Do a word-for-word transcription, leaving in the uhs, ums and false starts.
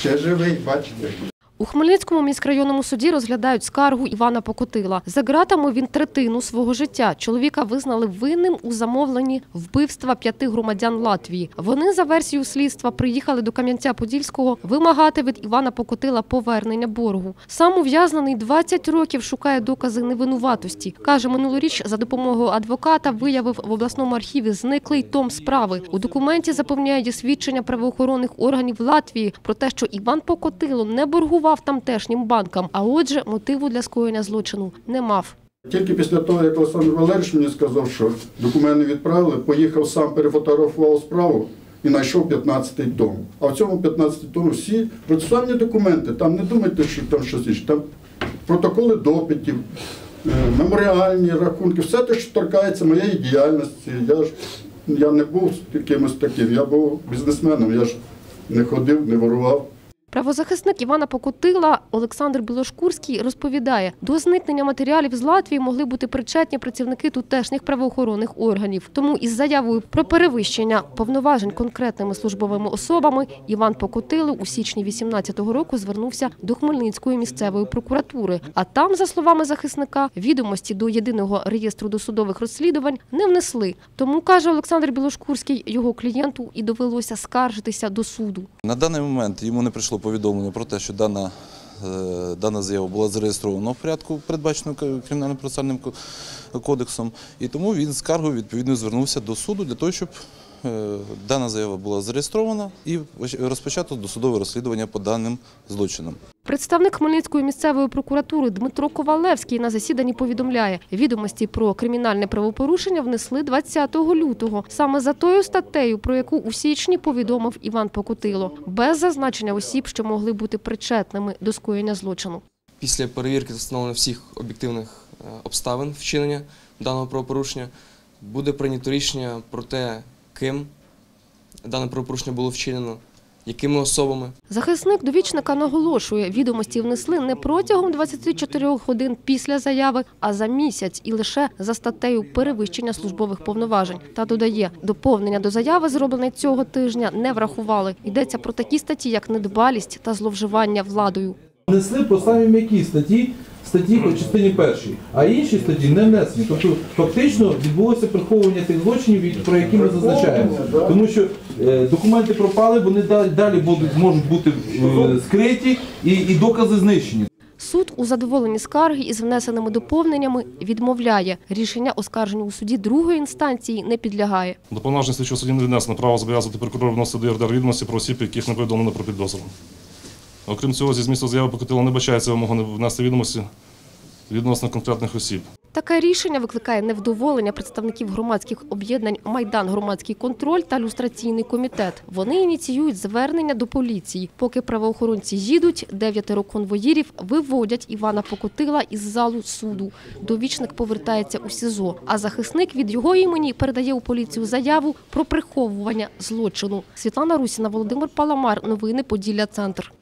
ще живий, бачите. У Хмельницькому міськрайонному суді розглядають скаргу Івана Покотила. За ґратами він третину свого життя. Чоловіка визнали винним у замовленні вбивства п'яти громадян Латвії. Вони, за версією слідства, приїхали до Кам'янця-Подільського вимагати від Івана Покотила повернення боргу. Сам ув'язнений двадцять років шукає докази невинуватості. Каже, минулоріч за допомогою адвоката виявив в обласному архіві зниклий том справи. У документі запевняє свідчення правоохоронних органів Латвії про те, що Іван Покотило не боргував тамтешнім банкам, а отже, мотиву для скоєння злочину не мав. Тільки після того, як Олександр Валерійович мені сказав, що документи відправили, поїхав сам, перефотографував справу і знайшов п'ятнадцятий том. А в цьому п'ятнадцятому тому всі процесуальні документи, там не думайте, що там щось інше, там протоколи допитів, меморіальні рахунки, все те, що торкається моєї діяльності. Я ж я не був якимось таким, я був бізнесменом, я ж не ходив, не ворував. Правозахисник Івана Покотила Олександр Білошкурський розповідає, до зникнення матеріалів з Латвії могли бути причетні працівники тутешніх правоохоронних органів. Тому із заявою про перевищення повноважень конкретними службовими особами Іван Покотило у січні вісімнадцятого року звернувся до Хмельницької місцевої прокуратури. А там, за словами захисника, відомості до єдиного реєстру досудових розслідувань не внесли. Тому, каже Олександр Білошкурський, його клієнту і довелося скаржитися до суду. На даний момент йому не прийшло повідомлення про те, що дана, дана заява була зареєстрована в порядку, передбаченому Кримінальним процесуальним кодексом, і тому він з скаргою відповідно звернувся до суду для того, щоб дана заява була зареєстрована і розпочато досудове розслідування по даним злочинам. Представник Хмельницької місцевої прокуратури Дмитро Ковалевський на засіданні повідомляє, відомості про кримінальне правопорушення внесли двадцятого лютого. Саме за тою статтею, про яку у січні повідомив Іван Покотило, без зазначення осіб, що могли бути причетними до скоєння злочину. Після перевірки встановлення всіх об'єктивних обставин вчинення даного правопорушення буде прийнято рішення про те, ким дане правопорушення було вчинено, якими особами. Захисник довічника наголошує, відомості внесли не протягом двадцяти чотирьох годин після заяви, а за місяць і лише за статтею перевищення службових повноважень. Та додає, доповнення до заяви, зробленої цього тижня, не врахували. Йдеться про такі статті, як недбалість та зловживання владою. Внесли по самі м'які статті, статті по частині першій, а інші статті не внесені. Тобто фактично відбулося приховування тих злочинів, про які ми зазначаємо. Тому що е, документи пропали, вони далі будуть, можуть бути е, скриті і, і докази знищені. Суд у задоволенні скарги із внесеними доповненнями відмовляє. Рішення оскарженню у суді другої інстанції не підлягає. До повноважень слідчого судді не віднесено право зобов'язати прокурора вносити до ЄРДР відомості про осіб, яких не повідомлено про підозру. Окрім цього, зі змісту заяви Покотило не бачається вимога внести відомості відносно конкретних осіб. Таке рішення викликає невдоволення представників громадських об'єднань «Майдан. Громадський контроль» та «Люстраційний комітет». Вони ініціюють звернення до поліції. Поки правоохоронці їдуть, дев'ятеро конвоїрів виводять Івана Покотила із залу суду. Довічник повертається у СІЗО, а захисник від його імені передає у поліцію заяву про приховування злочину. Світлана Русіна, Володимир Паламар. Новини Поділля Центр.